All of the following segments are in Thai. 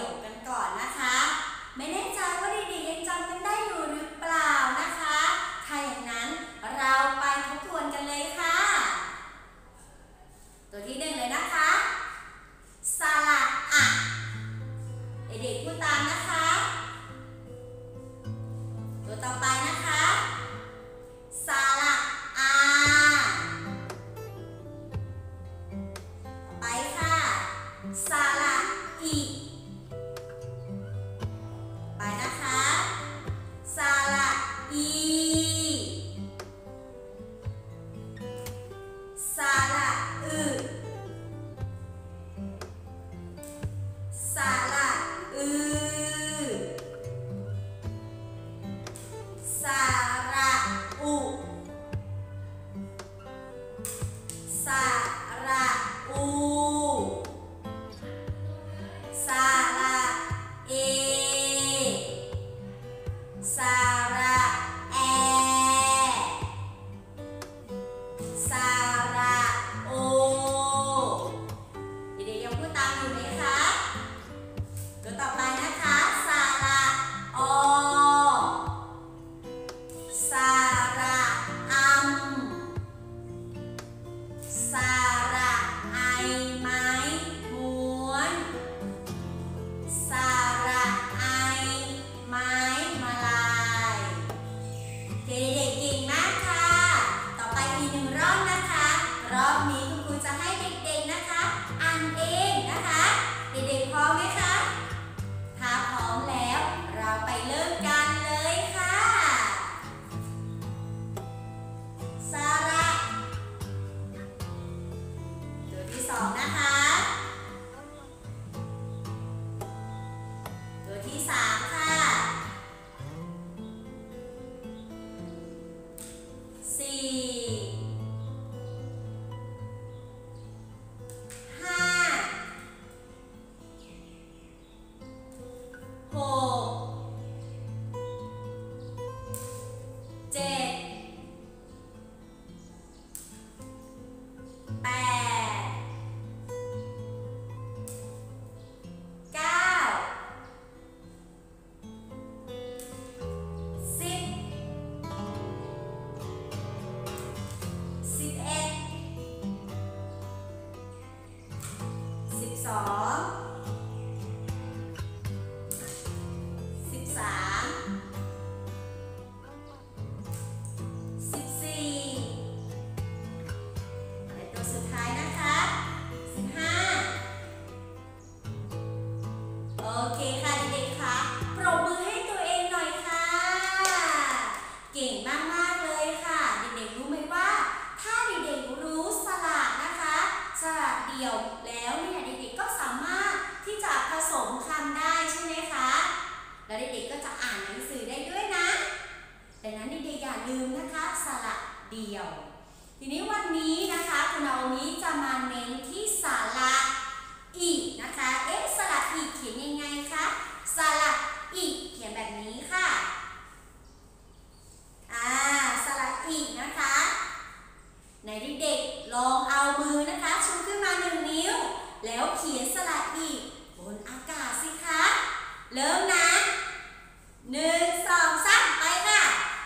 คกันก่อนนะคะไม่แน่ใจว่าเด็กๆยังจำกันได้อยู่หรือเปล่านะคะถ้าอย่างนั้นเราไปทบทวนกันเลยค่ะตัวที่หนึ่งเลยนะคะสระอะเด็กๆพูดตามนะคะตัวต่อไปนะคะสระอาต่อไปค่ะสระอีไปนะคะสระอีสระอึสระอือสระอุสระอูสระเอสระแอสระโอเด็กๆยังพูดตามอยู่ไหมคะตัวต่อไปนะคะสระอสระอัมสระไอไม้ม้วนสระไอไม้มาลายเด็กๆเก่งมากค่ะต่อไปอีกหนึ่งรอบนะคะรอบนี้คุณครูจะให้เด็กๆนะคะอ่านเองนะคะเด็กๆพร้อมไหมคะถ้าพร้อมแล้วเราไปเริ่มกันเลยค่ะสระตัวที่สองนะคะตัวที่สามค่ะสี่ห้าหกเจ็ดแปดเก้าสิบ11 12 13 14และตัวสุดท้ายนะคะ15โอเคค่ะเด็กๆค่ะปรบมือให้ตัวเองหน่อยค่ะเก่งมากๆเลยค่ะเด็กๆรู้ไหมว่าถ้าเด็กๆรู้สระนะคะสระเดี่ยวแล้วเนี่ยเด็กๆก็สามารถที่จะผสมคำได้ใช่ไหมคะแล้วเด็กๆก็จะอ่านหนังสือได้ด้วยนะดังนั้นเด็กๆอย่าลืมนะคะสระเดี่ยวทีนี้วันนี้นะคะคุณนาโอมิจะมาเน้นที่สระอีนะคะสระอีเขียนยังไงคะสระอีเขียนแบบนี้ค่ะสระอีนะคะในเด็กๆลองเอามือนะคะชูขึ้นมา1 นิ้วแล้วเขียนสระอีบนอากาศสิคะเริ่มนะ1 2 3ไปค่ะ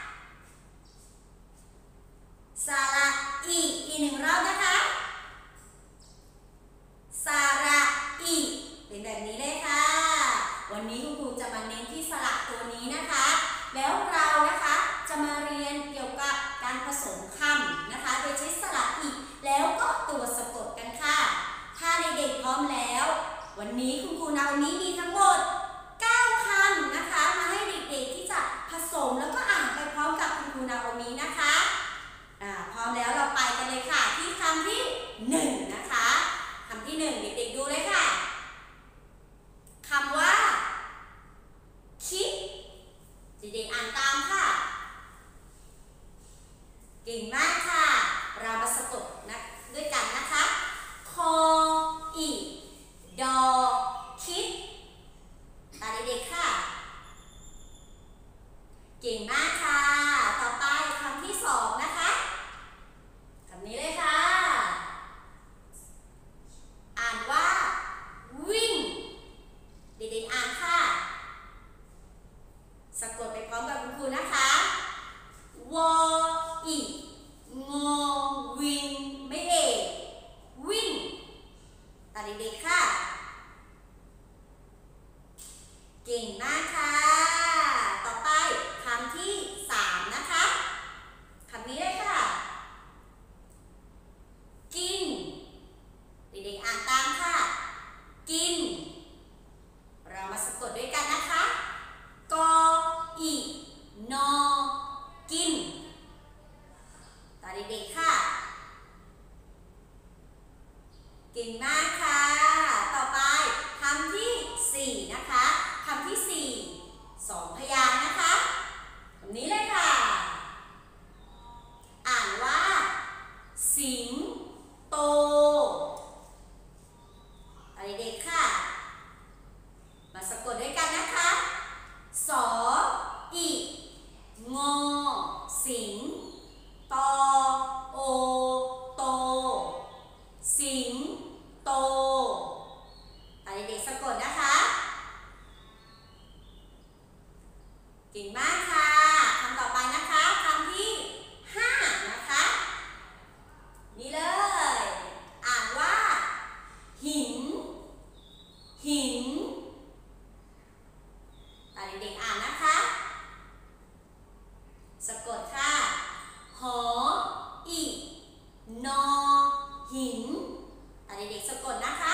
สระอีก1 รอบนะคะสระอีเป็นแบบนี้เลยค่ะวันนี้คุณครูจะมาเน้นที่สระตัวนี้นะคะแล้วเรานะคะจะมาเรียนเกี่ยวกับการผสมคำนะคะโดยใช้สระอีแล้วก็ตัวสะกดกันค่ะถ้าเด็กๆพร้อมแล้ววันนี้คุณครูนาวันนี้มีทั้งหมด9 คก่งมากค่ะต่อไปคำที่3นะคะคำนี้เลยค่ะกินเด็กๆอ่านตามค่ะกินเรามาสะกดด้วยกันนะคะกออินอกินตาเด็กๆค่ะเก่งมากค่ะต่อไปคำที่4นะคะคำที่4 2 พยางค์นะคะคำนี้เลยค่ะอ่านว่าสิงโตเด็กๆค่ะมาสะกดด้วยกันนะคะสออิงอสิงตอโอโตสิงโตเด็กๆสะกดนะคะเก่งมากค่ะคำต่อไปนะคะคำที่5นะคะนี่เลยอ่านว่าหินหินเด็กๆอ่านนะคะสะกดค่ะหออินอหินเด็กๆสะกดนะคะ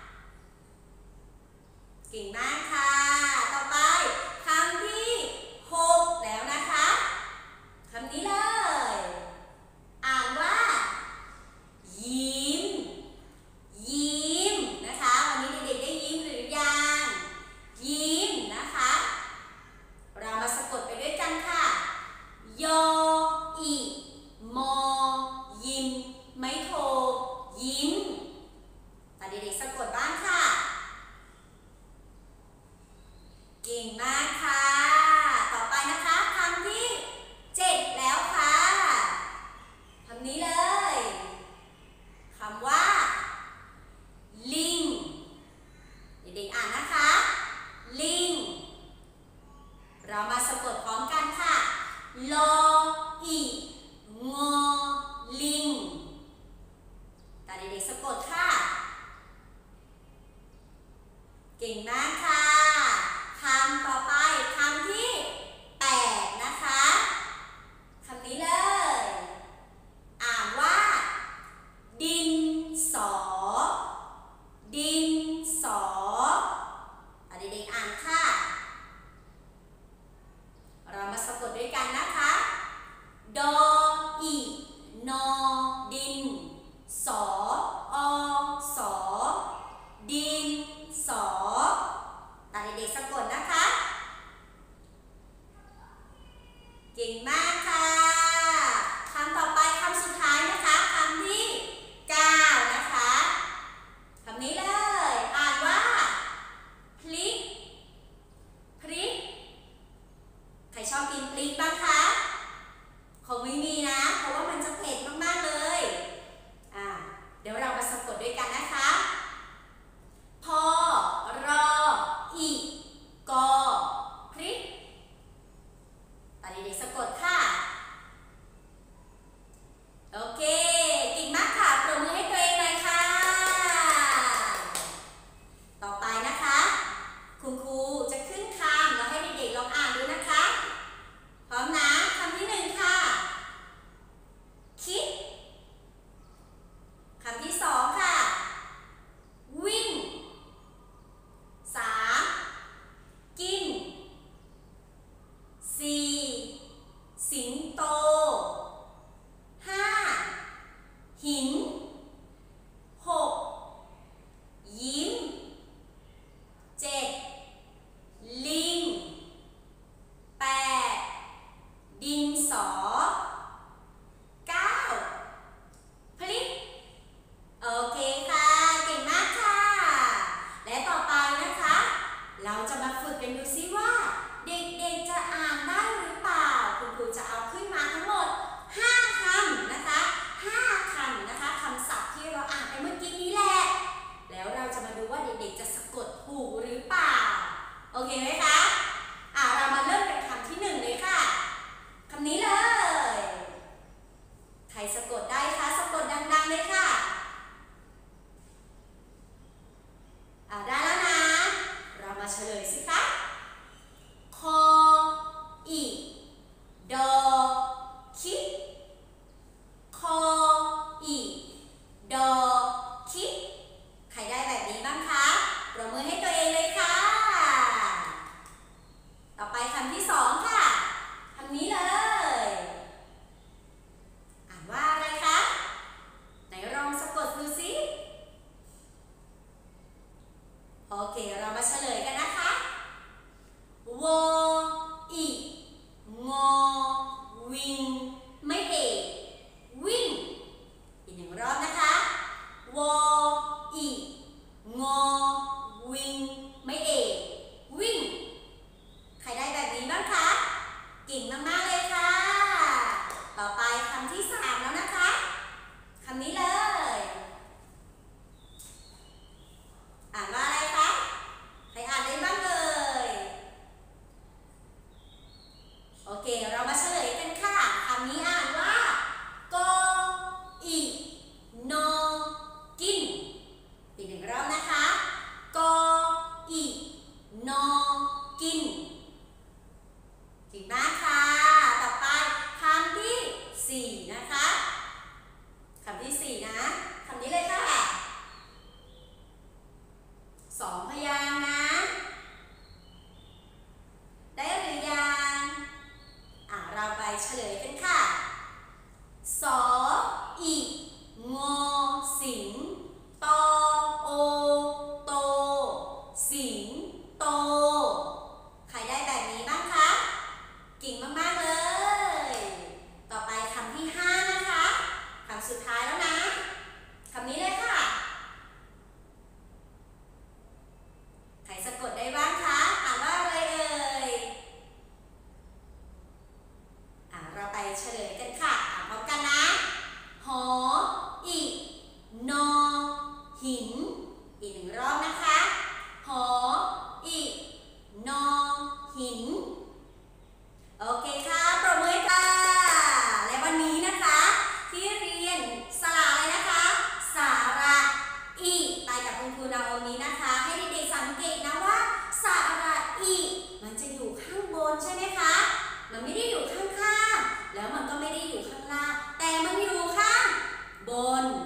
เก่งมากค่ะต่อไปคำที่6แล้วนะคะคำนี้เลยอ่านว่ายิ้มยิ้มนะคะวันนี้เด็กๆได้ยิ้มหรือยังยิ้มนะคะเรามาสะกดไปด้วยกันค่ะยออิมอยิ้มไม่โทยิ้มเด็กๆสะกดบ้างค่ะเก่งมากค่ะต่อไปนะคะคำที่7แล้วค่ะคำนี้เลยคำว่าลิงเด็กๆอ่านนะคะลิงเรามาสะกดพร้อมกันค่ะลออิงอลิงเด็กๆสะกดค่ะเก่งมากค่ะคำต่อไปคำที่8นะคะคำนี้เลยอ่านว่าดินสอดินสอเด็กๆอ่านค่ะเรามาสะกดด้วยกันนะคะดออินอดินสออสอดินสอเด็กๆสะกดนะคะเก่งมากค่ะคำต่อไปคำสุดท้ายนะคะคำที่9นะคะคำนี้เลยอ่านว่าพริกพริกใครชอบกินพริกบ้างคะคงไม่มีนะเพราะว่ามันจะเผ็ดมากๆเลยเดี๋ยวเรามาสะกดด้วยกันนะคะพอรออิกอพริกเด็กๆสะกดค่ะโอเคเก่งมากค่ะปรบมือให้ตัวเองหน่อยค่ะต่อไปนะคะคุณครูจะขึ้นคำแล้วให้เด็กๆลองอ่านดูนะคะพร้อมนะคำที่1ค่ะคิดคำที่2ค่ะวิ่ง3กิน4สิงโต5หิน6ยิ้ม7ลิง8ดินสอ9พลิกโอเคค่ะเก่งมากค่ะและต่อไปนะคะเราจะมาฝึกกันดูซิว่าเด็กๆจะอ่านได้หรือเปล่าคุณครูจะเอาขึ้นมาทั้งหมด5คำนะคะ5คำนะคะคำศัพท์ที่เราอ่านไปเมื่อกี้นี้แหละแล้วเราจะมาดูว่าเด็กๆจะสะกดถูกหรือเปล่าโอเคไหมคะเรามาเริ่มกันคำที่1เลยค่ะคำนี้เลยใครสะกดได้คะสะกดดังๆเลยค่ะได้แล้วนะเรามาเฉลยสิคะวออีงอวิงไม่เอกวิ่งอีกหนึ่งรอบนะคะวออีงอวิงไม่เอกวิ่งใครได้แบบนี้บ้างคะเก่งมากๆเลยค่ะต่อไปคำที่3แล้วนะคะคำนี้เลยอ่านว่าอะไรคะใครอ่านได้บ้างเลยโอเคเรามาเฉลยกันค่ะคำนี้อ่านว่ากออีนอกินอีกหนึ่งรอบนะคะกออีนอกินเก่งมากค่ะต่อไปคำที่4นะคะคำที่4นะคำนี้เลยค่ะ2 พยางค์นะได้หรือยังเราไปเฉลยกันค่ะสออีงอสิงตอโอโตสิงโตใครได้แบบนี้บ้างคะเก่งมากๆเลยต่อไปคำที่5นะคะคำสุดท้ายแล้วนะคำนี้เลยค่ะใครสะกดได้บ้างคะอ่านว่าอะไรเอ่ยเราไปเฉลยกันค่ะพร้อมกันนะหออีนอหินอีกหนึ่งรอบนะคะหออีนอหินโอเคค่ะปรบมือค่ะและวันนี้นะคะที่เรียนสระอะไรนะคะสระอีไปกับคุณครูนาโอนี้นะคะให้เด็กๆสังเกตนะว่าสระอีมันจะอยู่ข้างบนใช่ไหมคะมันไม่ได้อยู่ข้างๆแล้วมันก็ไม่ได้อยู่ข้างล่างแต่มันอยู่ข้างบน